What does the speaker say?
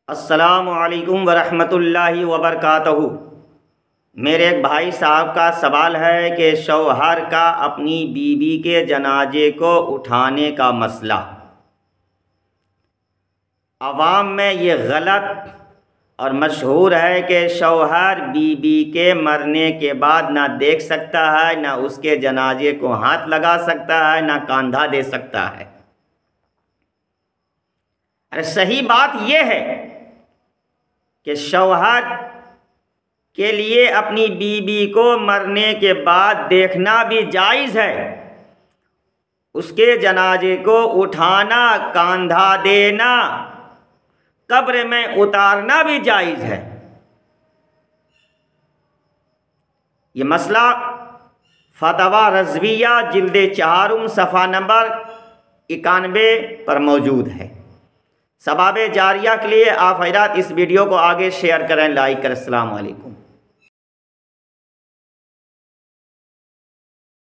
अस्सलामु अलैकुम वरहमतुल्लाहि वबरकातहू। मेरे एक भाई साहब का सवाल है कि शौहर का अपनी बीवी के जनाजे को उठाने का मसला। अवाम में ये गलत और मशहूर है कि शौहर बीवी के मरने के बाद ना देख सकता है, ना उसके जनाजे को हाथ लगा सकता है, ना कंधा दे सकता है। अरे सही बात यह है कि शौहर के लिए अपनी बीवी को मरने के बाद देखना भी जायज़ है, उसके जनाजे को उठाना, कंधा देना, कब्र में उतारना भी जायज़ है। ये मसला फतवा रज़विया जिल्द 4 सफ़ा नंबर 91 पर मौजूद है। सबाब जारिया के लिए आप हज़रात इस वीडियो को आगे शेयर करें, लाइक करें। अस्सलाम वालेकुम।